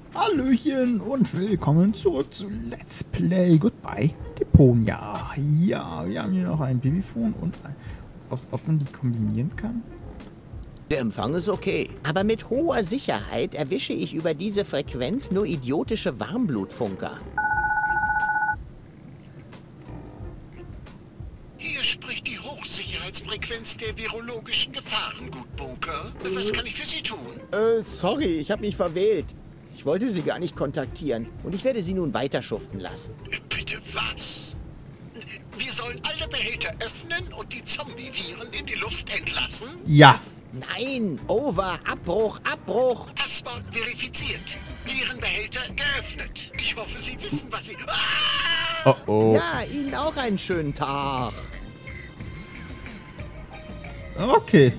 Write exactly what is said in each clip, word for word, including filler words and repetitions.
Hallöchen und willkommen zurück zu Let's Play Goodbye Deponia. Ja, wir haben hier noch ein Babyphone und ein, ob, ob man die kombinieren kann? Der Empfang ist okay. Aber mit hoher Sicherheit erwische ich über diese Frequenz nur idiotische Warmblutfunker. Hier spricht die Hochsicherheitsfrequenz der virologischen Gefahrengutbunker. Was kann ich für Sie tun? Äh, sorry, ich habe mich verwählt. Ich wollte Sie gar nicht kontaktieren und ich werde Sie nun weiter schuften lassen. Bitte was? Wir sollen alle Behälter öffnen und die Zombie-Viren in die Luft entlassen? Ja. Nein, over, Abbruch, Abbruch. Passwort verifiziert. Virenbehälter geöffnet. Ich hoffe, Sie wissen, was Sie... Ah! Oh oh. Ja, Ihnen auch einen schönen Tag. Okay.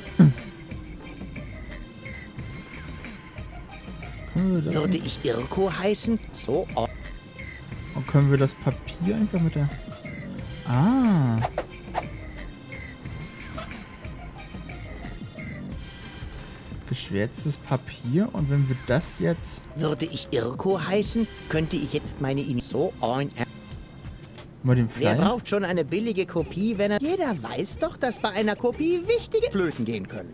Können wir das Würde ich Irko heißen? So. Oh. Und können wir das Papier einfach mit der... Ah. Geschwärztes Papier. Und wenn wir das jetzt... Würde ich Irko heißen, könnte ich jetzt meine Ini so on. Mal den Wer Flyer? braucht schon eine billige Kopie, wenn er... Jeder weiß doch, dass bei einer Kopie wichtige Flöten gehen können.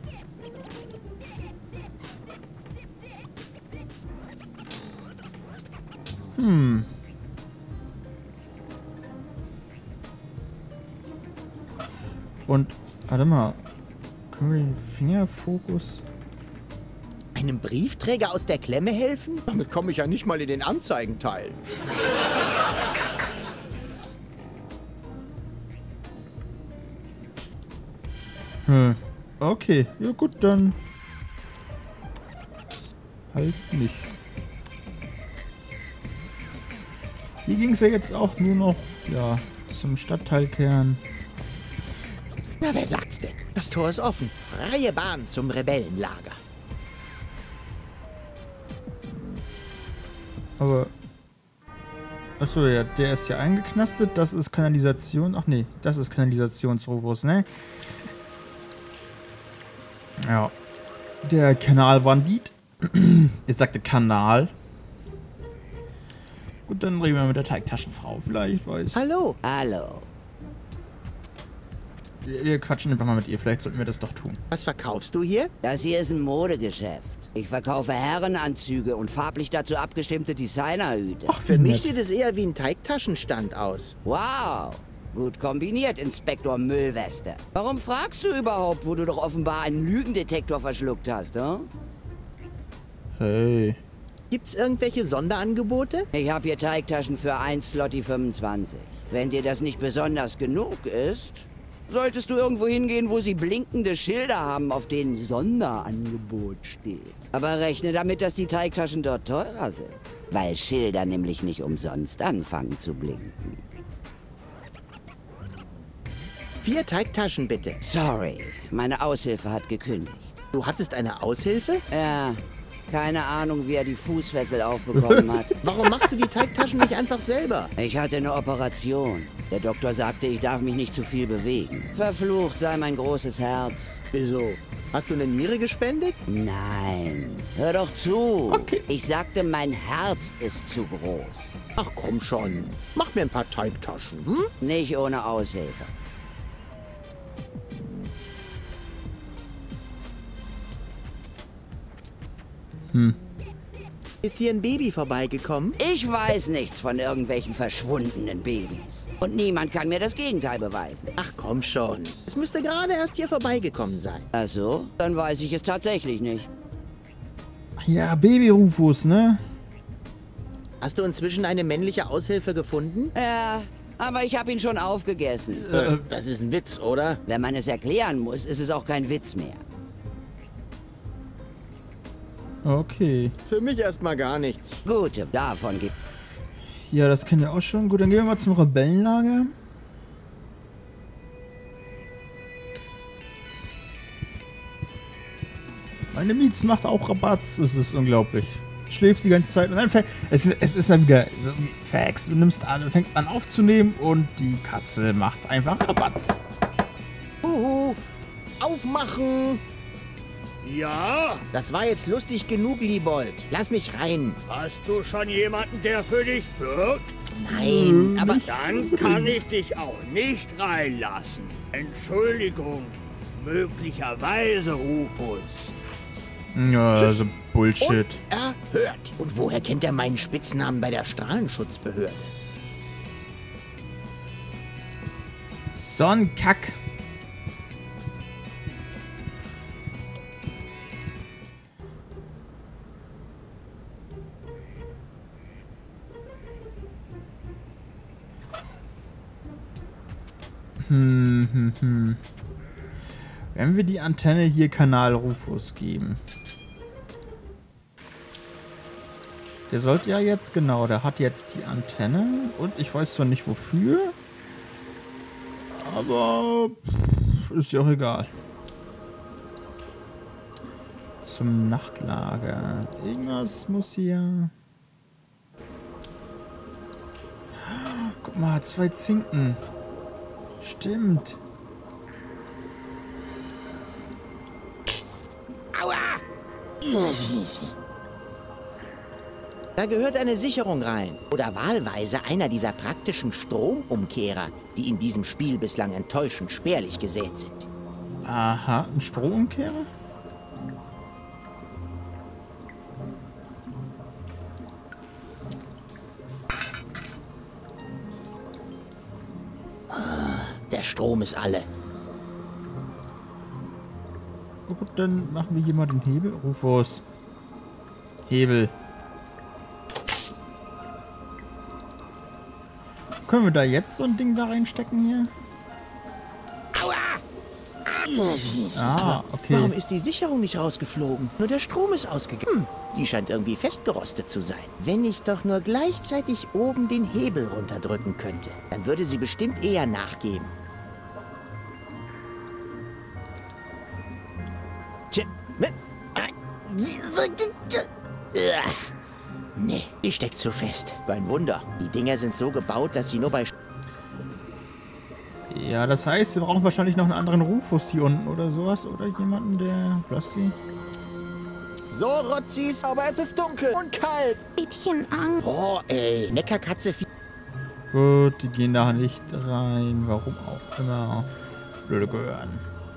Hm. Und, warte mal. Können wir den Fingerfokus... Einem Briefträger aus der Klemme helfen? Damit komme ich ja nicht mal in den Anzeigenteil. Hm. Okay, ja gut, dann... Halt nicht. Hier ging es ja jetzt auch nur noch, ja, zum Stadtteilkern. Na, wer sagt's denn? Das Tor ist offen. Freie Bahn zum Rebellenlager. Aber... Achso, ja, der ist ja eingeknastet. Das ist Kanalisation. Ach nee, das ist Kanalisationsrufus, ne? Ja. Der Kanalbandit. Ich sagte Kanal. Gut, dann reden wir mit der Teigtaschenfrau. Vielleicht weiß. Hallo. Hallo. Wir, wir quatschen einfach mal mit ihr. Vielleicht sollten wir das doch tun. Was verkaufst du hier? Das hier ist ein Modegeschäft. Ich verkaufe Herrenanzüge und farblich dazu abgestimmte Designerhüte. Ach, Für wie mich nett. sieht es eher wie ein Teigtaschenstand aus. Wow, gut kombiniert, Inspektor Müllweste. Warum fragst du überhaupt, wo du doch offenbar einen Lügendetektor verschluckt hast, hm? Hey. Gibt's irgendwelche Sonderangebote? Ich habe hier Teigtaschen für eins Slotty fünfundzwanzig. Wenn dir das nicht besonders genug ist, solltest du irgendwo hingehen, wo sie blinkende Schilder haben, auf denen Sonderangebot steht. Aber rechne damit, dass die Teigtaschen dort teurer sind. Weil Schilder nämlich nicht umsonst anfangen zu blinken. Vier Teigtaschen bitte. Sorry, meine Aushilfe hat gekündigt. Du hattest eine Aushilfe? Ja, keine Ahnung, wie er die Fußfessel aufbekommen hat. Warum machst du die Teigtaschen nicht einfach selber? Ich hatte eine Operation. Der Doktor sagte, ich darf mich nicht zu viel bewegen. Verflucht sei mein großes Herz. Wieso? Hast du eine Niere gespendet? Nein, hör doch zu. Okay. Ich sagte, mein Herz ist zu groß. Ach komm schon. Mach mir ein paar Teigtaschen, hm? Nicht ohne Aushilfe. Hm. Ist hier ein Baby vorbeigekommen? Ich weiß nichts von irgendwelchen verschwundenen Babys. Und niemand kann mir das Gegenteil beweisen. Ach komm schon. Es müsste gerade erst hier vorbeigekommen sein. Ach so? Dann weiß ich es tatsächlich nicht. Ja, Baby-Rufus, ne? Hast du inzwischen eine männliche Aushilfe gefunden? Ja, aber ich habe ihn schon aufgegessen. Äh, das ist ein Witz, oder? Wenn man es erklären muss, ist es auch kein Witz mehr. Okay. Für mich erstmal gar nichts. Gut, davon gibt's. Ja, das kennen wir auch schon. Gut, dann gehen wir mal zum Rebellenlager. Meine Miets macht auch Rabatz. Das ist unglaublich. Schläft die ganze Zeit und dann fäng- es ist es ist dann wieder so Facts. Du nimmst an, du fängst an aufzunehmen und die Katze macht einfach Rabatz. Huhu. Aufmachen! Ja? Das war jetzt lustig genug, Liebold. Lass mich rein. Hast du schon jemanden, der für dich wirkt? Nein, aber... Dann kann ich dich auch nicht reinlassen. Entschuldigung. Möglicherweise, Rufus. Ja, also Bullshit. Erhört. Und woher kennt er meinen Spitznamen bei der Strahlenschutzbehörde? So ein Kack. Hm, hm, hm. Wenn wir die Antenne hier Kanal Rufus geben. Der sollte ja jetzt, genau, der hat jetzt die Antenne und ich weiß zwar nicht wofür, aber pff, ist ja auch egal. Zum Nachtlager. Irgendwas muss hier... Guck mal, zwei Zinken. Stimmt. Aua! Da gehört eine Sicherung rein. Oder wahlweise einer dieser praktischen Stromumkehrer, die in diesem Spiel bislang enttäuschend spärlich gesät sind. Aha, ein Stromumkehrer? Der Strom ist alle. Oh gut, dann machen wir hier mal den Hebel. Rufus. Hebel. Können wir da jetzt so ein Ding da reinstecken hier? Ah, okay. Warum ist die Sicherung nicht rausgeflogen? Nur der Strom ist ausgegangen. Die scheint irgendwie festgerostet zu sein. Wenn ich doch nur gleichzeitig oben den Hebel runterdrücken könnte, dann würde sie bestimmt eher nachgeben. Tja, ne- Nee, die steckt zu fest. Ein Wunder. Die Dinger sind so gebaut, dass sie nur bei... Ja, das heißt, wir brauchen wahrscheinlich noch einen anderen Rufus hier unten oder sowas. Oder jemanden, der... Plasti? So, Rotzis. Aber es ist dunkel und kalt. Mädchen an. Oh, ey. Neckarkatze... Gut, die gehen da nicht rein. Warum auch immer. Blöde Gehören.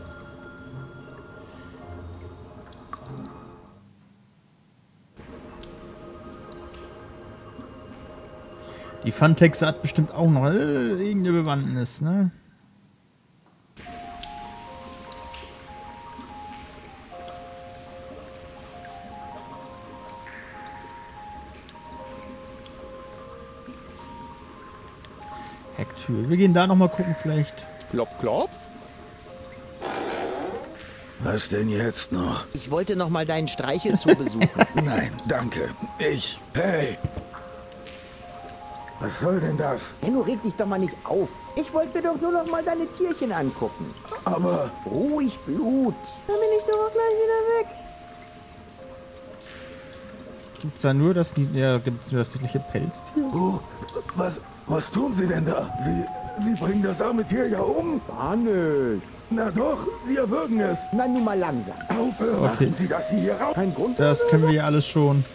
Die Funtexe hat bestimmt auch noch äh, irgendeine Bewandtnis, ne? Hecktür. Wir gehen da noch mal gucken, vielleicht. Klopf, klopf. Was denn jetzt noch? Ich wollte noch mal deinen Streichelzoo besuchen. Nein, danke. Ich... Hey! Was soll denn das? Benno, reg dich doch mal nicht auf. Ich wollte mir doch nur noch mal deine Tierchen angucken. Aber... Ruhig, Blut. Dann bin ich doch auch gleich wieder weg. Gibt's da nur das, ja, gibt's nur das niedliche Pelztier? Oh, was, was tun Sie denn da? Sie, Sie bringen das arme Tier ja um? Gar nicht. Na doch, Sie erwürgen es. Na, nun mal langsam. Aufhören, Okay. machen Sie das hier raus. Kein Grund. Das können wir ja alles schon.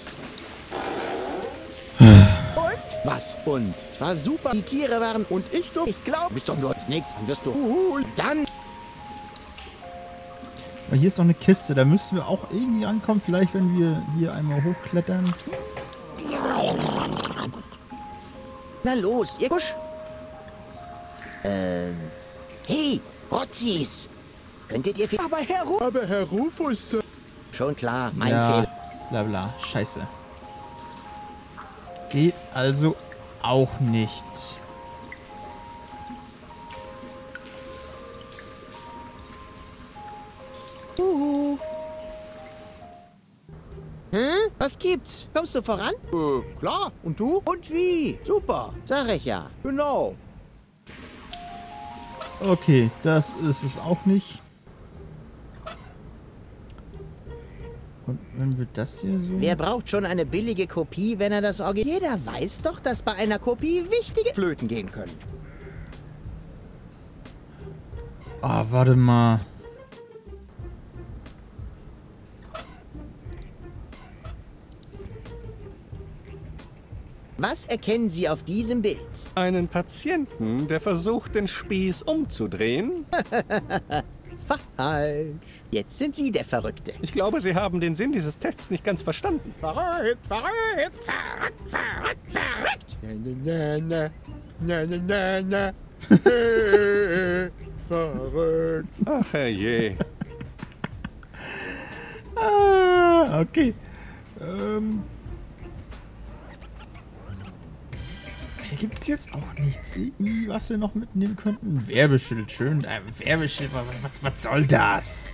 Was und? Es war super. Die Tiere waren und ich doch. Ich glaube, bist doch nur das nächste. Dann wirst du. Uh, dann. Aber hier ist noch eine Kiste, da müssen wir auch irgendwie ankommen. Vielleicht, wenn wir hier einmal hochklettern. Na los, ihr Kusch. Ähm. Hey, Rotzis. Könntet ihr... Aber Herr, Ru Aber Herr Rufus... Schon klar, mein Ja, Fehler. bla bla. Scheiße. Geht also auch nicht. Uhu. Hm? Was gibt's? Kommst du voran? Äh, klar. Und du? Und wie? Super, sag ich ja. Genau. Okay, das ist es auch nicht. Und wenn wir das hier so... Wer braucht schon eine billige Kopie, wenn er das Original... Jeder weiß doch, dass bei einer Kopie wichtige Flöten gehen können. Ah, warte mal. Was erkennen Sie auf diesem Bild? Einen Patienten, der versucht, den Spieß umzudrehen? Falsch. Jetzt sind Sie der Verrückte. Ich glaube, Sie haben den Sinn dieses Tests nicht ganz verstanden. Verrückt, verrückt, verrückt, verrückt, verrückt. Na, na, na, na, na, na, na. Äh, verrückt. Ach, herrje. Ah, okay. Ähm. Hier gibt es jetzt auch nichts, irgendwie, was wir noch mitnehmen könnten. Werbeschild, schön. Äh, Werbeschild, was, was, was soll das?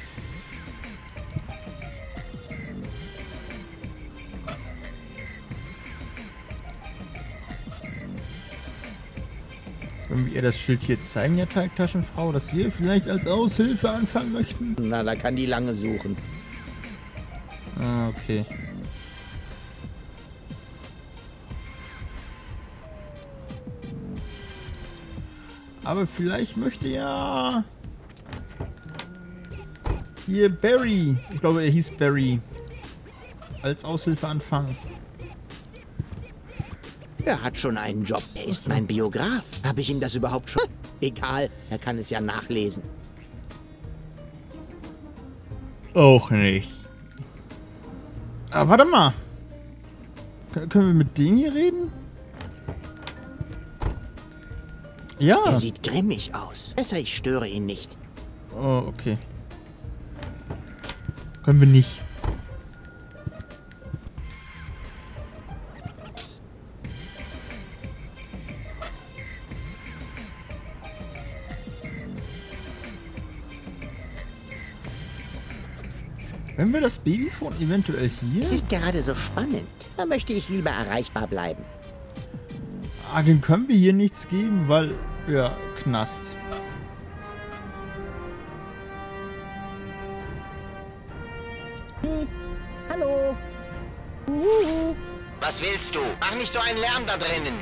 Können wir ihr das Schild hier zeigen, der Teigtaschenfrau, dass wir vielleicht als Aushilfe anfangen möchten? Na, da kann die lange suchen. Ah, okay. Aber vielleicht möchte ja hier Barry, ich glaube er hieß Barry, als Aushilfe anfangen. Er hat schon einen Job. Er ist mein Biograf. Habe ich ihm das überhaupt schon? Egal, er kann es ja nachlesen. Auch nicht. Aber warte mal. K- können wir mit denen hier reden? Ja. Er sieht grimmig aus. Besser, ich störe ihn nicht. Oh, okay. Können wir nicht. Wenn wir das Babyphone eventuell hier... Es ist gerade so spannend. Da möchte ich lieber erreichbar bleiben. Ah, den können wir hier nichts geben, weil... Ja, Knast. Hallo. Was willst du? Mach nicht so einen Lärm da drinnen.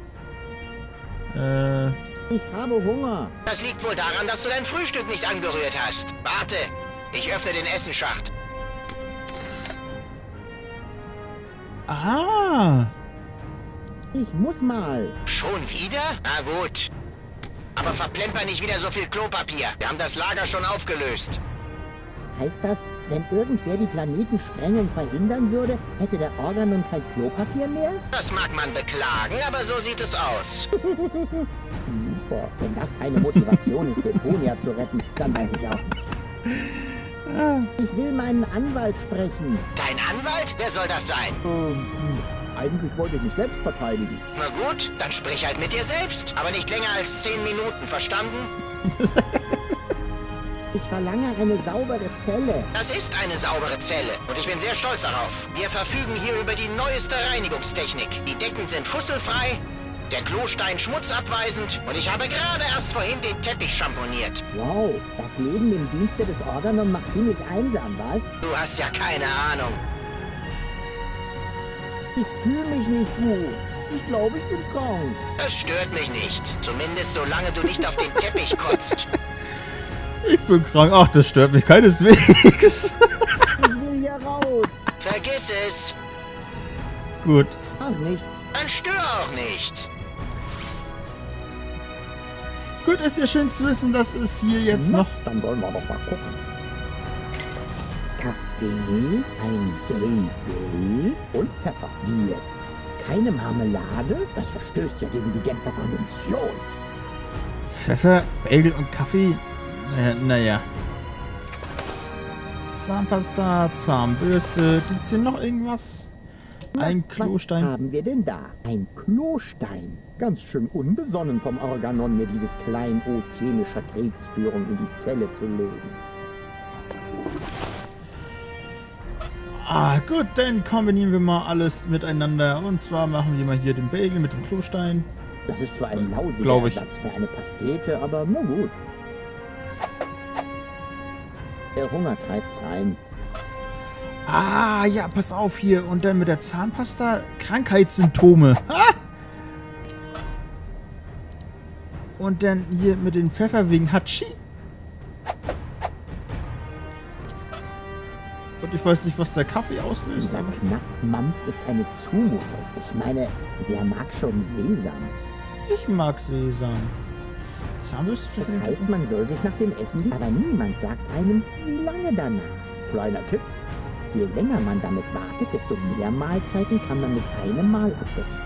Äh... Ich habe Hunger. Das liegt wohl daran, dass du dein Frühstück nicht angerührt hast. Warte, ich öffne den Essenschacht. Ah! Ich muss mal. Schon wieder? Na gut. Aber verplemper nicht wieder so viel Klopapier. Wir haben das Lager schon aufgelöst. Heißt das, wenn irgendwer die Planetensprengung verhindern würde, hätte der Organon kein Klopapier mehr? Das mag man beklagen, aber so sieht es aus. Super. Wenn das keine Motivation ist, Deponia zu retten, dann weiß ich auch nicht. Ich will meinen Anwalt sprechen. Dein Anwalt? Wer soll das sein? Ähm, eigentlich wollte ich mich selbst verteidigen. Na gut, dann sprich halt mit dir selbst. Aber nicht länger als zehn Minuten, verstanden? Ich verlange eine saubere Zelle. Das ist eine saubere Zelle und ich bin sehr stolz darauf. Wir verfügen hier über die neueste Reinigungstechnik. Die Decken sind fusselfrei, der Klostein schmutzabweisend und ich habe gerade erst vorhin den Teppich schamponiert. Wow, das Leben im Dienste des Organon macht ziemlich einsam, was? Du hast ja keine Ahnung. Ich fühle mich nicht gut. Ich glaube, ich bin krank. Das stört mich nicht. Zumindest solange du nicht auf den Teppich kotzt. Ich bin krank. Ach, das stört mich keineswegs. Ich will hier raus. Vergiss es. Gut. Ach, nichts. Dann stör auch nicht. Gut, ist ja schön zu wissen, dass es hier jetzt Na, noch... dann wollen wir doch mal gucken. Kaffee, ein Bagel und Pfeffer. Wie jetzt? Keine Marmelade? Das verstößt ja gegen die Genfer Konvention. Pfeffer, Bagel und Kaffee? Naja, naja. Zahnpasta, Zahnbürste. Gibt's hier noch irgendwas? Ein Klostein. Was haben wir denn da? Ein Klostein. Ganz schön unbesonnen vom Organon, mir dieses Kleinod chemischer Kriegsführung in die Zelle zu legen. Ah, gut, dann kombinieren wir mal alles miteinander. Und zwar machen wir mal hier den Bagel mit dem Klostein. Das ist zwar ein lausiger Glaub ich. Ersatz für eine Pastete, aber nur gut. Der Hunger treibt's rein. Ah, ja, pass auf hier. Und dann mit der Zahnpasta Krankheitssymptome. Ha! Und dann hier mit dem Pfeffer wegen Hatschi. Und Ich weiß nicht, was der Kaffee auslöst. Dieser Aber Knastmampf ist eine Zumutung. Ich meine, wer mag schon Sesam? ich mag Sesam. Zahnbürste Das vielleicht? heißt, man soll sich nach dem Essen lieben, aber niemand sagt einem, wie lange danach. Kleiner Tipp. Je länger man damit wartet, desto mehr Mahlzeiten kann man mit einem Mal abdecken.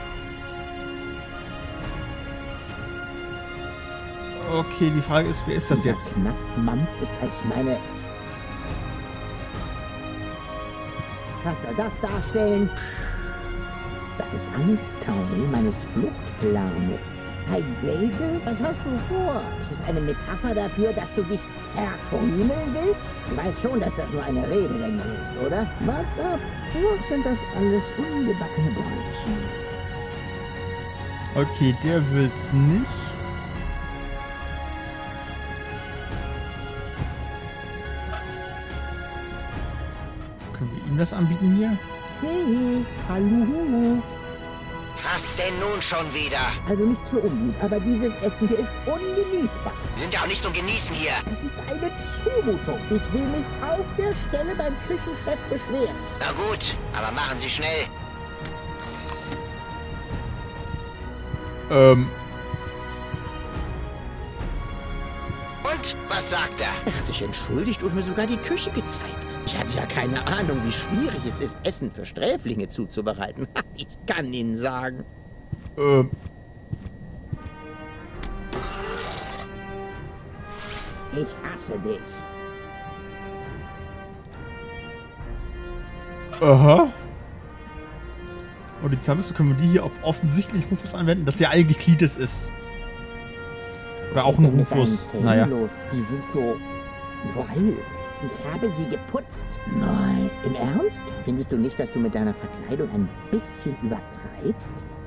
Okay, die Frage ist, wer ist das Dieser jetzt? Knastmampf ist, ich meine... Was soll das darstellen? Das ist alles Teil meines Fluchtplanes. Ein Bagel? Was hast du vor? Ist es eine Metapher dafür, dass du dich verkrümeln willst? Du weißt schon, dass das nur eine Redewendung ist, oder? What's up? Noch sind das alles ungebackene Brötchen. Okay, der will's nicht. Können wir ihm das anbieten hier? Hey, hallo. Was denn nun schon wieder? Also nichts für ungut, aber dieses Essen hier ist ungenießbar. Wir sind ja auch nicht zum Genießen hier. Es ist eine Zumutung. Ich will mich auf der Stelle beim Küchenchef beschweren. Na gut, aber machen Sie schnell. Ähm, Und, was sagt er? Er hat sich entschuldigt und mir sogar die Küche gezeigt. Ich hatte ja keine Ahnung, wie schwierig es ist, Essen für Sträflinge zuzubereiten. Ich kann Ihnen sagen. ähm. Ich hasse dich. Aha. Und die Zahnbürste können wir die hier auf offensichtlich Rufus anwenden, dass ja eigentlich Klitis ist. Oder auch ein Was ist denn mit Rufus. deinen Zähnen Naja. los? Die sind so weiß. Ich habe sie geputzt. Nein. Im Ernst? Findest du nicht, dass du mit deiner Verkleidung ein bisschen übertreibst?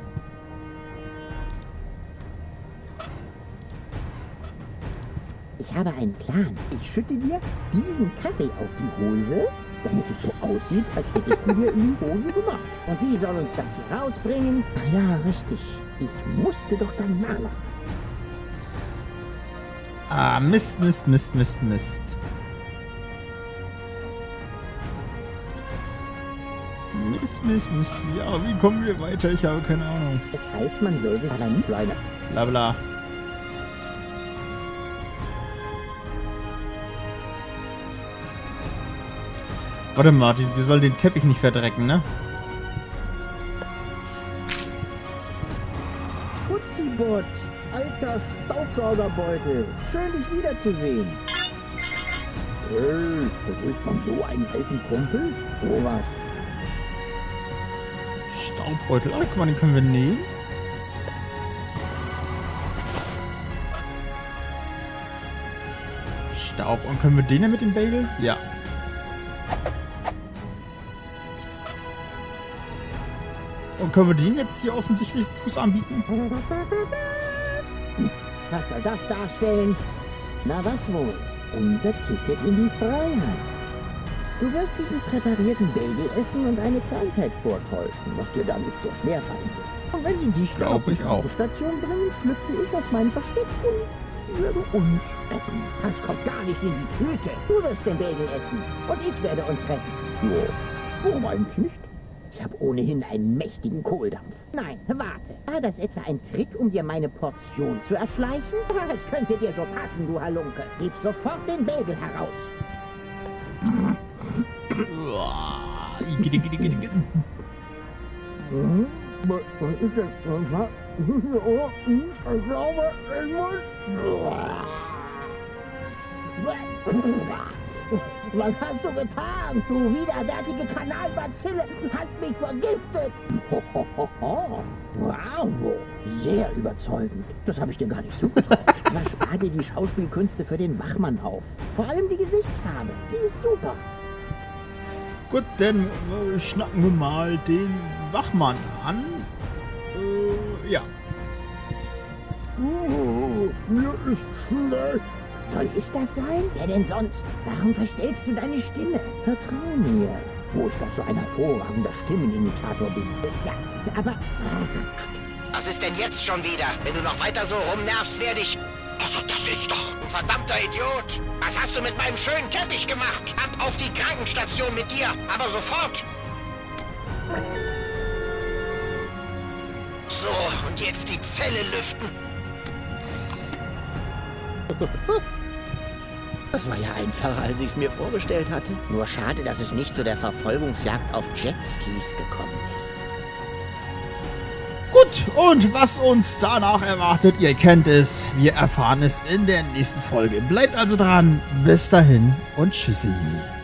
Ich habe einen Plan. Ich schütte dir diesen Kaffee auf die Hose, damit es so aussieht, als hättest du dir in die Hose gemacht. Und wie soll uns das hier rausbringen? Ah ja, richtig. Ich musste doch dein Name. Ah, Mist, Mist, Mist, Mist, Mist. Mist, Mist, Mist. Ja, wie kommen wir weiter? Ich habe keine Ahnung. Das heißt, man soll sich aber nicht leider. Bla bla. Warte mal, wir sollen den Teppich nicht verdrecken, ne? Putzibot, alter Staubsaugerbeutel. Schön, dich wiederzusehen. Hey, begrüßt man so einen alten Kumpel? Sowas. Staubbeutel. Ah, guck mal, den können wir nähen. Staub. Und können wir den denn mit dem Bagel? Ja. Und können wir den jetzt hier offensichtlich Fuß anbieten? Was soll das darstellen? Na was wohl? Unser Ticket in die Freiheit. Du wirst diesen präparierten Bagel essen und eine Krankheit vortäuschen, was dir damit sehr schwer fallen wird. Und wenn sie dich Glaub auf die ich auch. Station bringen, schlüpfe ich aus meinem Versteck und werde uns retten. Das kommt gar nicht in die Tüte. Du wirst den Bagel essen und ich werde uns retten. Jo, warum eigentlich nicht? Ich habe ohnehin einen mächtigen Kohldampf. Nein, warte. War das etwa ein Trick, um dir meine Portion zu erschleichen? Es könnte dir so passen, du Halunke. Gib sofort den Bagel heraus. Uah, igitt, igitt, igitt, igitt. Mhm. Was ist denn? Ich glaube, ich muss... Was hast du getan? Du widerwärtige Kanalbazille hast mich vergiftet. Bravo. Sehr überzeugend. Das habe ich dir gar nicht zugetraut. Aber spar dir die Schauspielkünste für den Wachmann auf. Vor allem die Gesichtsfarbe. Die ist super. Gut, dann äh, schnacken wir mal den Wachmann an. Äh, ja. Oh, mir ist schlecht. Soll ich das sein? Wer denn sonst? Warum verstellst du deine Stimme? Vertrau mir. Wo ich doch so ein hervorragender Stimmenimitator bin. Ja, aber... Was ist denn jetzt schon wieder? Wenn du noch weiter so rumnervst, werde ich... Also, das ist doch... Du verdammter Idiot! Was hast du mit meinem schönen Teppich gemacht? Ab auf die Krankenstation mit dir, aber sofort! So, und jetzt die Zelle lüften. Das war ja einfacher, als ich es mir vorgestellt hatte. Nur schade, dass es nicht zu der Verfolgungsjagd auf Jetskis gekommen ist. Gut, und was uns danach erwartet, ihr kennt es. Wir erfahren es in der nächsten Folge. Bleibt also dran. Bis dahin und tschüssi.